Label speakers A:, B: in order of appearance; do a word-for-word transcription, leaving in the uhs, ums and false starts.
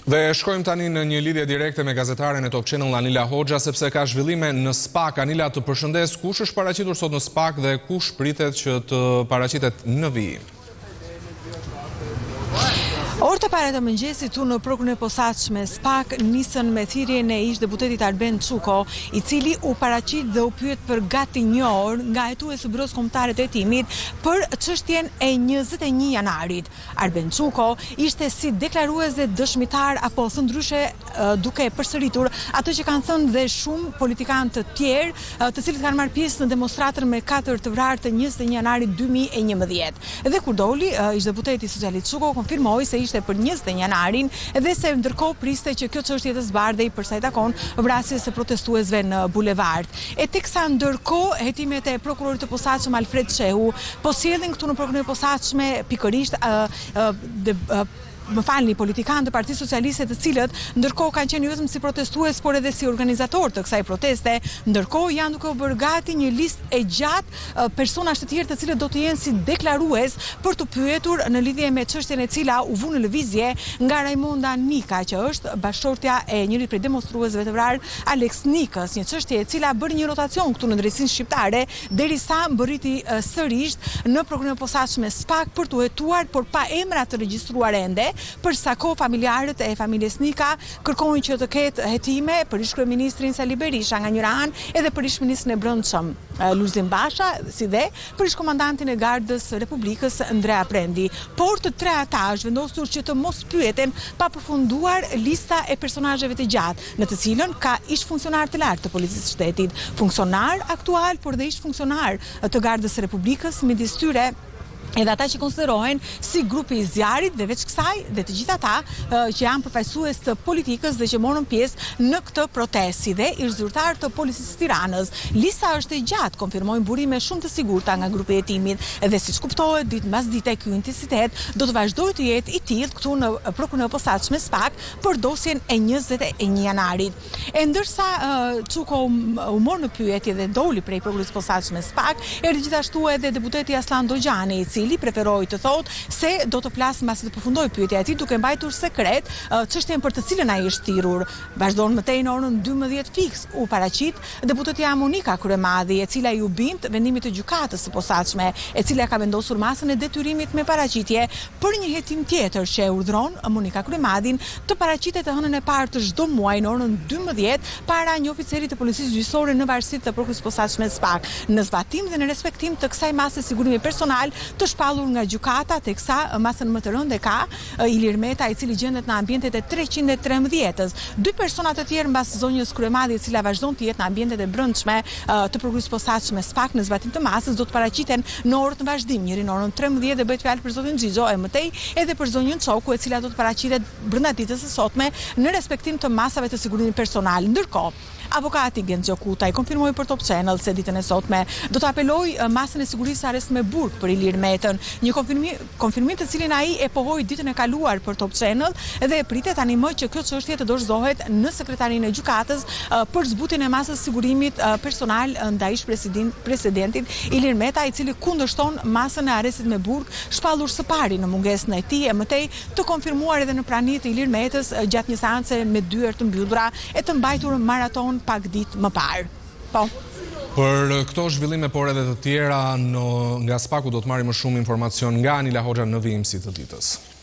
A: Dhe shkojmë tani në një lidhje direkte me gazetaren e Top Channel Anila Hoxha, sepse ka zhvillime në SPAK. Anila, të përshëndes, kush është paraqitur sot në SPAK dhe kush pritet që të paraqitet në vijim?
B: Orë të pare të mëngjesit tu në prokurën e posaçme SPAK nisën me thirrjen e ish deputetit Arben Çuko, i cili u paraqit dhe u pyet për gati një orë nga hetuesi byros kombëtare të hetimit për çështjen e njëzet e një janarit. Arben Çuko ishte si deklarues dhe dëshmitar apo thëndryshe duke përsëritur atë që kanë thënë dhe shumë politikanë të tjerë, të cilët kanë marrë pjesë në demonstratën me katër të vrarë të njëzet e një janarit dy mijë e njëmbëdhjetë. Dhe kur doli, ish deputeti socialist Çuko konfirmoi se ishte për njëzet e një janarin dhe se ndërkohë priste që kjo çështje të zbardhej për sa i takon vrasjes së protestuesve në bulevard. E teksa ndërkohë hetimet e prokurorit të posaçëm Alfred Shehu po sjellin këtu në prokurën e posaçme pikërisht uh, uh, më falni, politikanë të Partisë Socialiste, të cilët ndërkohë kanë qenë vetëm si protestues, por edhe si organizator të kësaj proteste, ndërkohë janë duke u bërë gati një listë e gjatë personash të tjerë të cilët do të jenë si deklarues për të pyetur në lidhje me çështjen e cila u vu në lëvizje nga Raimonda Nika, që është bashkëshortja e njërit prej demonstruesve të vrarë, Alex Nikës, një çështje e cila bëri një rotacion këtu në drejtsinë shqiptare derisa mbërriti sërish në prokurën e posaçme SPAK për të hetuar, por pa emra të regjistruar ende. Për sa kohë familjarët e familjes Nika kërkojnë që të ketë hetime për ish-kryeministrin Sali Berisha nga njëra anë, edhe për ish-ministrin e Brendshëm Lulzim Basha, si dhe për ish-komandantin e Gardës Republikës Andrea Prendi. Por të tre ata është vendosur që të mos pyeten pa përfunduar lista e personazheve të gjatë, në të cilën ka ish-funksionar të lartë të policisë shtetit, funksionar aktual, por dhe ish-funksionar të Gardës Republikës, midis tyre edhe ata që konsiderohen si grupi i zjarit dhe veç kësaj dhe të gjithë ata uh, që janë përfaqësues të politikës dhe që morën pjesë në këtë protestë, si dhe ish zyrtar të policisë Tiranës. Lista është e gjatë, konfirmojnë burime shumë të sigurta nga grupi i hetimit, dhe siç kuptohet, ditë mbas dite ky intensitet do të vazhdojë të jetë i tillë këtu në prokurën e posaçme SPAK për dosjen e njëzet e një janarit. E ndërsa uh, Çuko u mor në pyetje dhe doli prej prokurës posaçme SPAK, erdhi gjithashtu edhe deputeti Aslan Dogjani, i cili preferoi të thotë se do të flasë mbasi të përfundojë pyetja e tij, duke mbajtur sekret çështjen për të cilën ai është thirrur. Vazhdon mëtej në orën dymbëdhjetë fiks u paraqit deputetja Monika Kryemadhi, e cila i u bind vendimit të gjykatës së posaçme, e cila ka vendosur masën e detyrimit me paraqitje për një hetim tjetër që e urdhëron Monika Kryemadhin të paraqitet të hënën e parë të çdo muaji në orën dymbëdhjetë para një oficeri të policisë gjyqësore në varësi të prokurës posaçme SPAK, në zbatim dhe në respektim të kësaj mase sigurimi personal të shpallur nga gjykata, teksa masën më të rëndë ka Ilir Meta, i cili gjendet në ambientet e treqind e trembëdhjetës. Dy persona të tjerë mbas zonjës Kryemadhi, e cila vazhdon të jetë në ambientet e brendshme të prokurës posaçme SPAK në zbatim të masës, do të paraqiten në orë të vazhdim, njëri në orën trembëdhjetë dhe bëhet fjalë për zotin Xhixho, e mëtej edhe për zonjën Çoku, e cila do të paraqitet brenda ditës së sotme në respektim të masave të sigurimit personal. Ndërkohë, avokati Genxho Kutaj konfirmoi për Top Channel se ditën e sotme do të apeloj masën e sigurisë arrest me burg për Ilir Metën, një konfirmim, konfirmim të cilin ai e pohoi ditën e kaluar për Top Channel dhe e pritet tani më që kjo çështje të dorëzohet në sekretarinë e gjykatës për zbutjen e masës sigurimit personal ndaj ish-presidentit Ilir Meta, i cili kundërshton masën e arrestit me burg, shpallur së pari në mungesën e tij, e mëtej të konfirmuar edhe në praninë të Ilir Metës gjatë një seance me dyert të mbyllura e të mbajtur maraton pak ditë më parë. Po.
A: Për këto zhvillime, por edhe të tjera, në, nga SPAK-u do të marrim më shumë informacion nga Anila Hoxha në vijimësi të ditës.